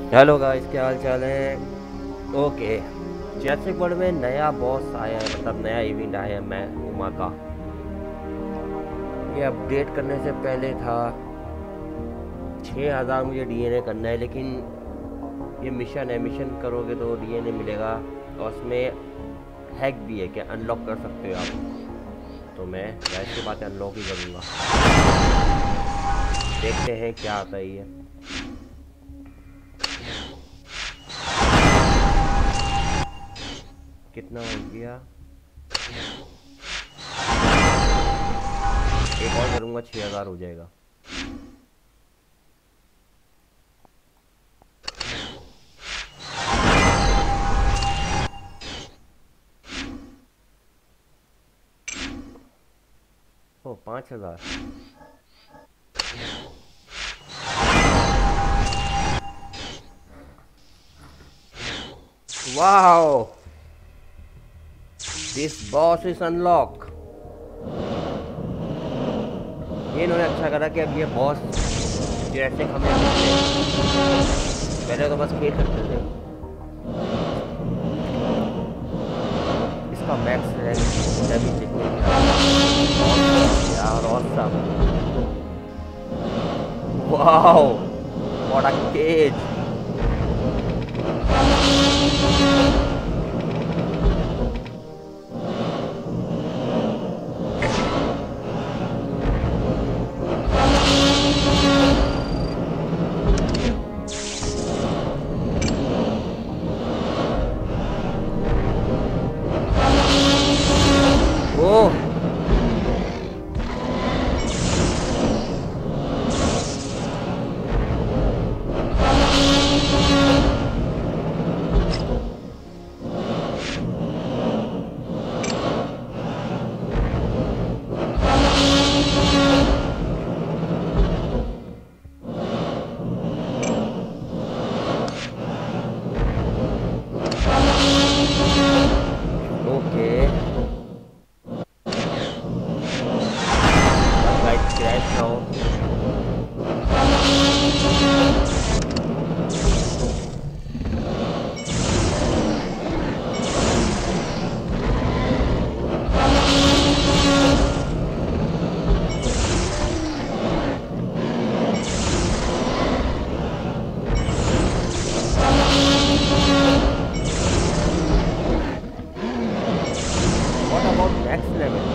Hello guys, क्या हाल चाल है। ओके, जैसे वर्ल्ड में नया बॉस आया है, मतलब नया इवेंट आया है मैं उमा का। ये अपडेट करने से पहले था 6000 मुझे डीएनए करना है, लेकिन ये मिशन है, मिशन करोगे तो डीएनए मिलेगा। और उसमें हैक भी है, क्या अनलॉक कर सकते हो आप। तो मैं जाहिर सी बात है अनलॉक ही करूँगा। देखते हैं क्या आता है ये। कितना हो गया, एक और करूँगा 6000 हो जाएगा। Oh 5000। Wow, this boss is unlock. ये इन्होंने अच्छा करा कि अब ये बॉस जैसे हमें पहले तो बस खेल सकते थे। इसका मैक्स रैंक भी चेक यार, awesome. Wow, what a cage. Oh, okay. बस गाइस क्रैश ना हो। What about next level.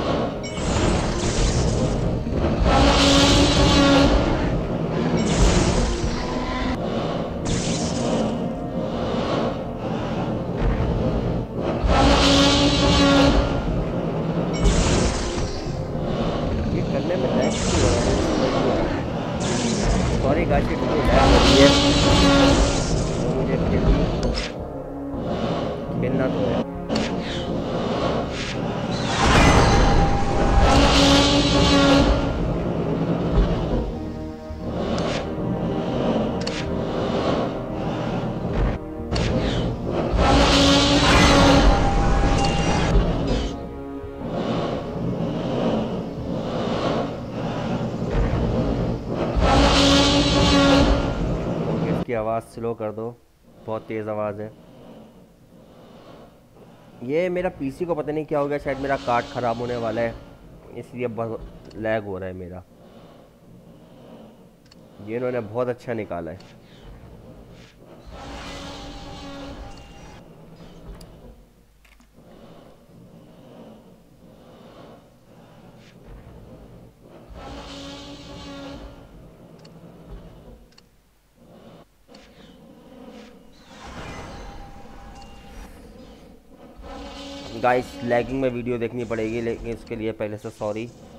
ये करने में लैग क्यों हो रहा है, मुझे समझ नहीं आ रहा। सॉरी गाइस, ये थोड़ी लैग हो रही है, तो मुझे फिर भी खेलना तो है। ओके, इसकी आवाज़ स्लो कर दो, बहुत तेज़ आवाज़ है। ये मेरा पीसी को पता नहीं क्या हो गया, शायद मेरा कार्ड ख़राब होने वाला है, इसलिए बहुत लैग हो रहा है मेरा। ये इन्होंने बहुत अच्छा निकाला है। गाइस, लैगिंग में वीडियो देखनी पड़ेगी, लेकिन इसके लिए पहले से सॉरी।